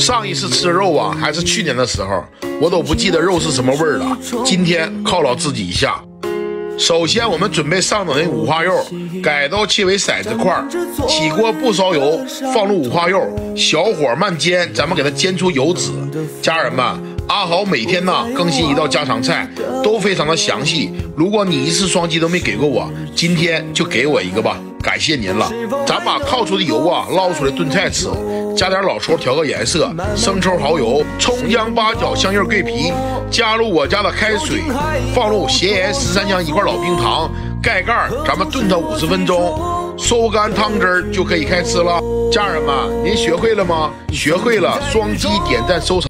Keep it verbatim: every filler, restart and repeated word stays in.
上一次吃肉啊，还是去年的时候，我都不记得肉是什么味儿了。今天犒劳自己一下。首先，我们准备上等的五花肉，改刀切为骰子块，起锅不烧油，放入五花肉，小火慢煎，咱们给它煎出油脂。家人们，阿豪每天呢更新一道家常菜，都非常的详细。如果你一次双击都没给过我，今天就给我一个吧，感谢您了。咱把套出的油啊捞出来炖菜吃，加点老抽调个颜色，生抽、蚝油、葱姜八角、香叶、桂皮，加入我家的开水，放入咸盐、十三香一块老冰糖，盖盖，咱们炖它五十分钟，收干汤汁儿就可以开吃了。家人们，您学会了吗？学会了，双击点赞收藏。